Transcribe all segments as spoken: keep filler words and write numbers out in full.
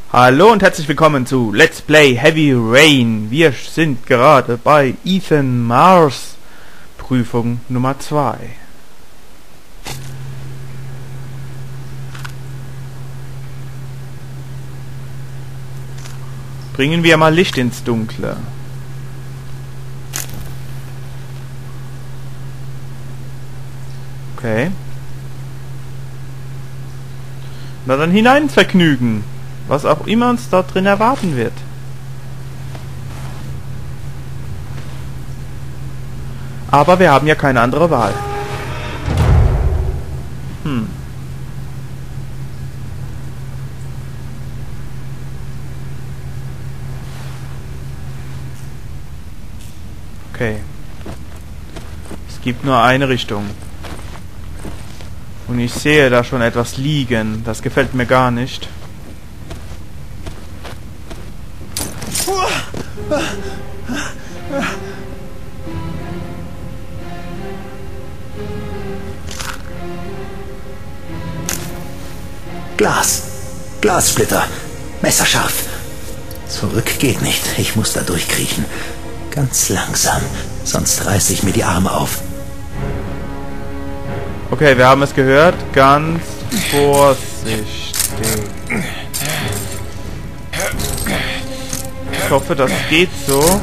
Hallo und herzlich willkommen zu Let's Play Heavy Rain. Wir sind gerade bei Ethan Mars, Prüfung Nummer zwei. Bringen wir mal Licht ins Dunkle. Okay. Na dann hinein, Vergnügen. Was auch immer uns dort drin erwarten wird. Aber wir haben ja keine andere Wahl. Hm. Okay. Es gibt nur eine Richtung. Und ich sehe da schon etwas liegen. Das gefällt mir gar nicht. Glas. Glassplitter. Messerscharf. Zurück geht nicht. Ich muss da durchkriechen. Ganz langsam. Sonst reiße ich mir die Arme auf. Okay, wir haben es gehört. Ganz vorsichtig. Ich hoffe, das geht so.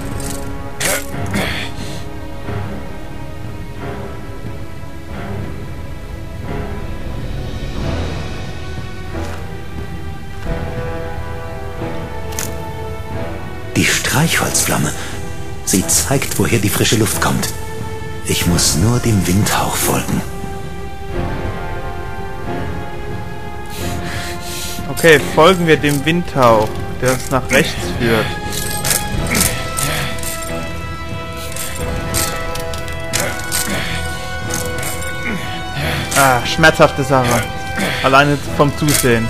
Die Streichholzflamme. Sie zeigt, woher die frische Luft kommt. Ich muss nur dem Windhauch folgen. Okay, folgen wir dem Windhauch, der uns nach rechts führt. Ah, schmerzhafte Sache. Alleine vom Zusehen.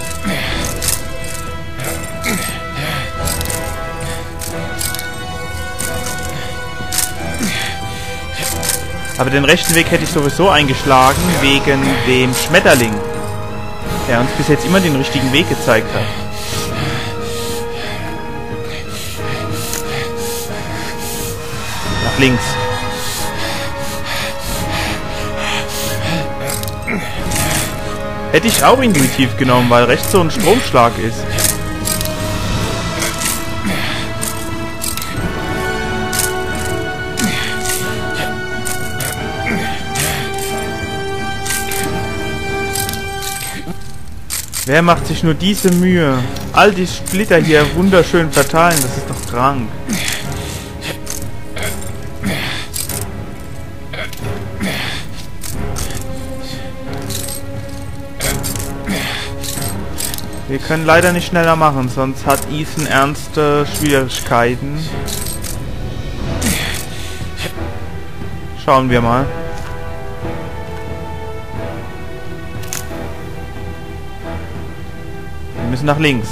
Aber den rechten Weg hätte ich sowieso eingeschlagen, wegen dem Schmetterling, der uns bis jetzt immer den richtigen Weg gezeigt hat. Nach links. Hätte ich auch intuitiv genommen, weil rechts so ein Stromschlag ist. Wer macht sich nur diese Mühe? All die Splitter hier wunderschön verteilen, das ist doch krank. Wir können leider nicht schneller machen, sonst hat Ethan ernste Schwierigkeiten. Schauen wir mal. Wir müssen nach links.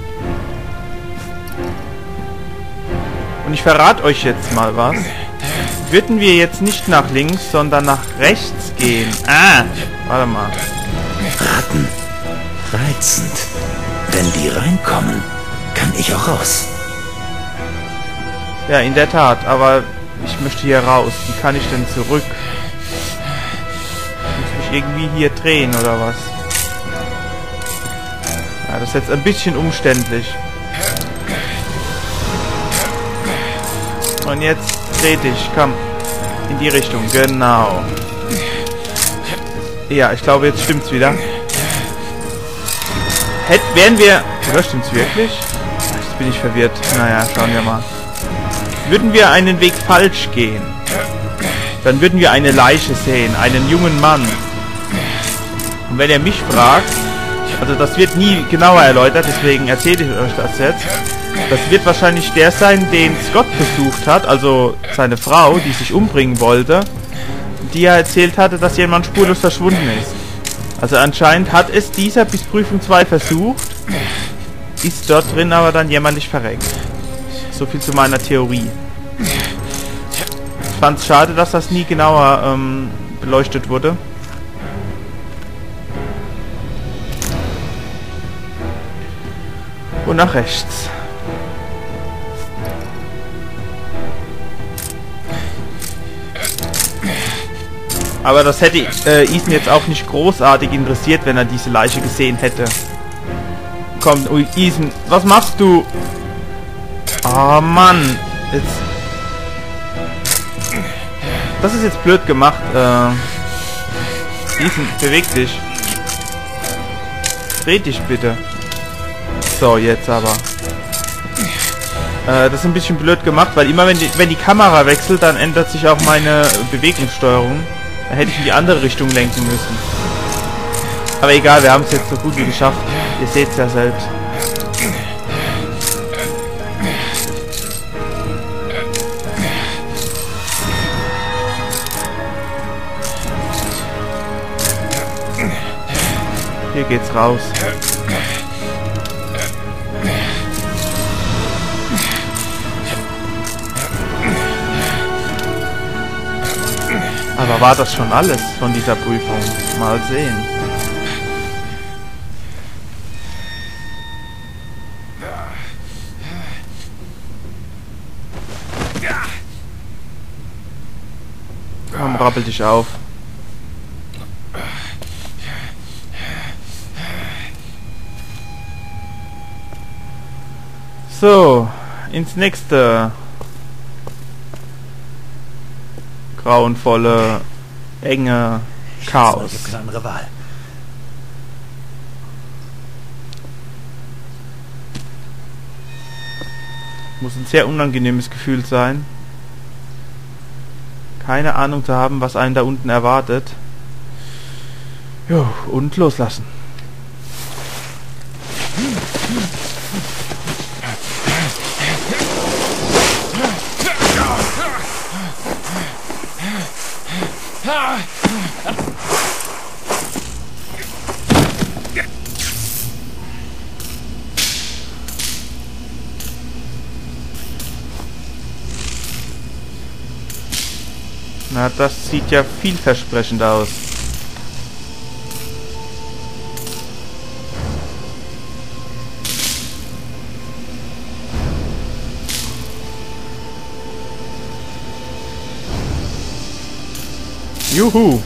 Und ich verrate euch jetzt mal was. Würden wir jetzt nicht nach links, sondern nach rechts gehen. Ah, warte mal. Ratten. Reizend. Wenn die reinkommen, kann ich auch raus. Ja, in der Tat, aber ich möchte hier raus. Wie kann ich denn zurück? Muss mich irgendwie hier drehen, oder was? Ja, das ist jetzt ein bisschen umständlich. Und jetzt dreh dich, komm. In die Richtung, genau. Ja, ich glaube, jetzt stimmt's wieder. Hätt, wären wir... Oder stimmt's wirklich? Jetzt bin ich verwirrt. Naja, schauen wir mal. Würden wir einen Weg falsch gehen, dann würden wir eine Leiche sehen, einen jungen Mann. Und wenn ihr mich fragt, also das wird nie genauer erläutert, deswegen erzähle ich euch das jetzt. Das wird wahrscheinlich der sein, den Scott besucht hat, also seine Frau, die sich umbringen wollte, die er erzählt hatte, dass jemand spurlos verschwunden ist. Also anscheinend hat es dieser bis Prüfung zwei versucht, ist dort drin aber dann jämmerlich verreckt. So viel zu meiner Theorie. Ich fand es schade, dass das nie genauer ähm, beleuchtet wurde. Und nach rechts. Aber das hätte äh, Ethan jetzt auch nicht großartig interessiert, wenn er diese Leiche gesehen hätte. Komm, ui, Ethan, was machst du? Oh Mann. Jetzt. Das ist jetzt blöd gemacht. Äh, Ethan, beweg dich. Dreh dich bitte. So, jetzt aber. Äh, das ist ein bisschen blöd gemacht, weil immer wenn die, wenn die Kamera wechselt, dann ändert sich auch meine Bewegungssteuerung. Da hätte ich in die andere Richtung lenken müssen. Aber egal, wir haben es jetzt so gut wie geschafft. Ihr seht es ja selbst. Hier geht's raus. Aber war das schon alles von dieser Prüfung? Mal sehen. Komm, rappel dich auf. So, ins nächste grauenvolle, enge Chaos. Jetzt mal die kleinere Wahl. Muss ein sehr unangenehmes Gefühl sein. Keine Ahnung zu haben, was einen da unten erwartet. Jo, und loslassen. Na, das sieht ja vielversprechend aus. Juhu!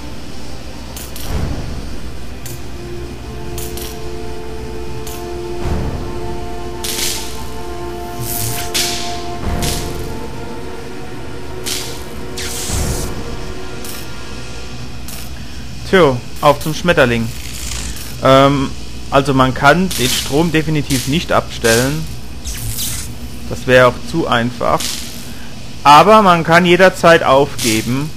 Tjo, auf zum Schmetterling. Ähm, also man kann den Strom definitiv nicht abstellen. Das wäre auch zu einfach. Aber man kann jederzeit aufgeben.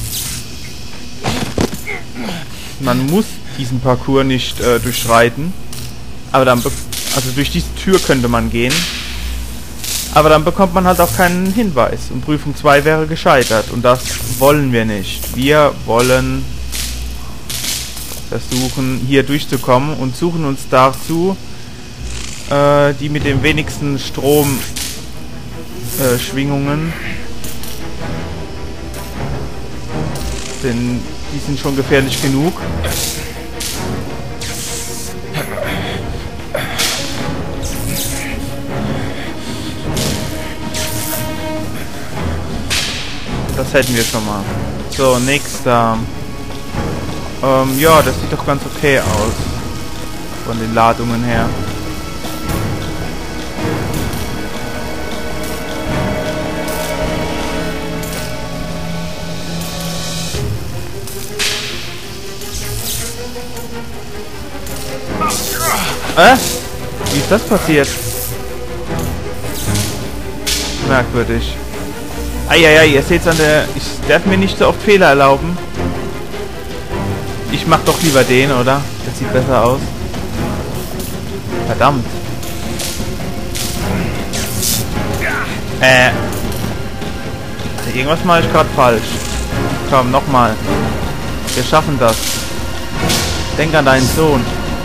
Man muss diesen Parcours nicht äh, durchschreiten. Aber dann, also durch diese Tür könnte man gehen. Aber dann bekommt man halt auch keinen Hinweis. Und Prüfung zwei wäre gescheitert. Und das wollen wir nicht. Wir wollen versuchen, hier durchzukommen und suchen uns dazu äh, die mit den wenigsten Strom äh, Schwingungen. Denn die sind schon gefährlich genug. Das hätten wir schon mal. So, nächster. Ähm, ja, das sieht doch ganz okay aus. Von den Ladungen her. Äh? Wie ist das passiert? Merkwürdig. Eieiei, ihr seht's an der... Ich darf mir nicht so oft Fehler erlauben. Ich mach doch lieber den, oder? Das sieht besser aus. Verdammt. Äh. Irgendwas mache ich gerade falsch. Komm, nochmal. Wir schaffen das. Denk an deinen Sohn.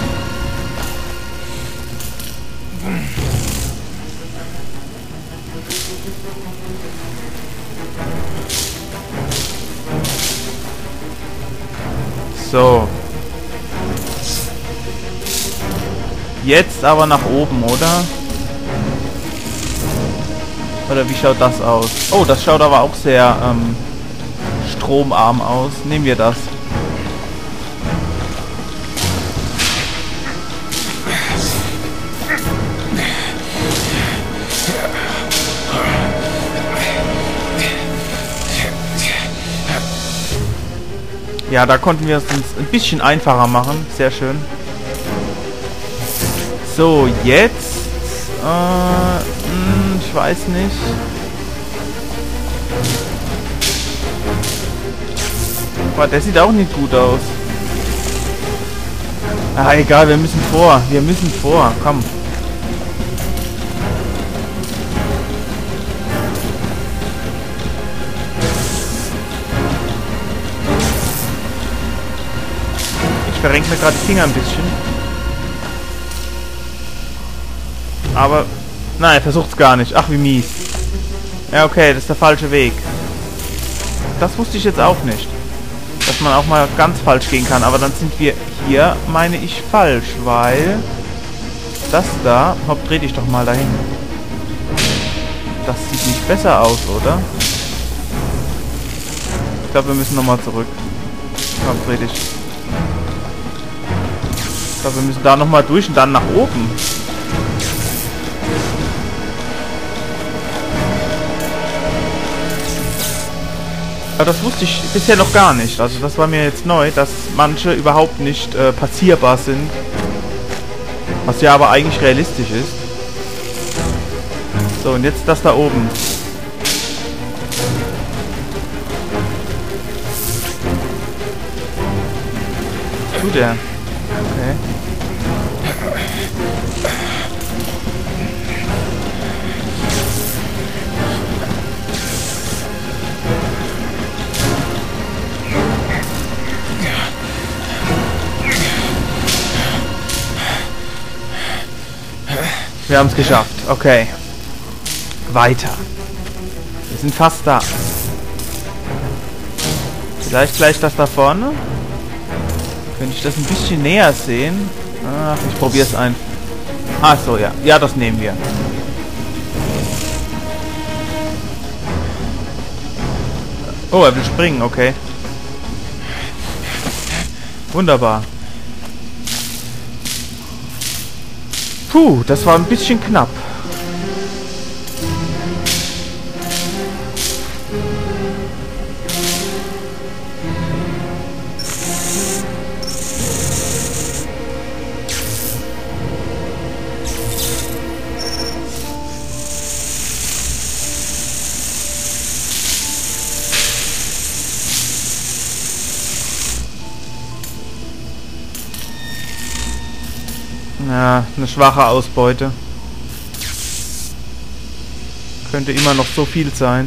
So. Jetzt aber nach oben, oder? Oder wie schaut das aus? Oh, das schaut aber auch sehr ähm, stromarm aus. Nehmen wir das. Ja, da konnten wir es uns ein bisschen einfacher machen. Sehr schön. So, jetzt... Äh, mh, ich weiß nicht. Boah, der sieht auch nicht gut aus. Ah, egal, wir müssen vor. Wir müssen vor. Komm. Ich verrenke mir gerade die Finger ein bisschen. Aber... Nein, er versucht es gar nicht. Ach, wie mies. Ja, okay, das ist der falsche Weg. Das wusste ich jetzt auch nicht. Dass man auch mal ganz falsch gehen kann. Aber dann sind wir hier, meine ich, falsch. Weil... Das da... Hopp, dreh dich doch mal dahin. Das sieht nicht besser aus, oder? Ich glaube, wir müssen nochmal zurück. Komm, dreh dich. Ich glaube, wir müssen da nochmal durch und dann nach oben. Aber das wusste ich bisher noch gar nicht. Also das war mir jetzt neu, dass manche überhaupt nicht äh, passierbar sind. Was ja aber eigentlich realistisch ist. So, und jetzt das da oben. Was tut der? Okay. Wir haben es geschafft. Okay. Weiter. Wir sind fast da. Vielleicht gleich das da vorne. Könnte ich das ein bisschen näher sehen? Ach, ich probiere es ein. Ach so, ja. Ja, das nehmen wir. Oh, er will springen. Okay. Wunderbar. Puh, das war ein bisschen knapp. Ja, eine schwache Ausbeute. Könnte immer noch so viel sein.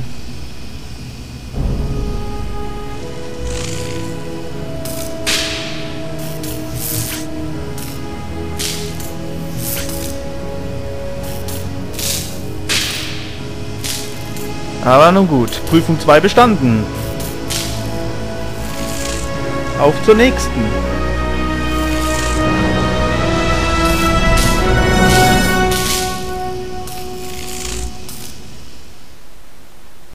Aber nun gut, Prüfung zwei bestanden. Auf zur nächsten.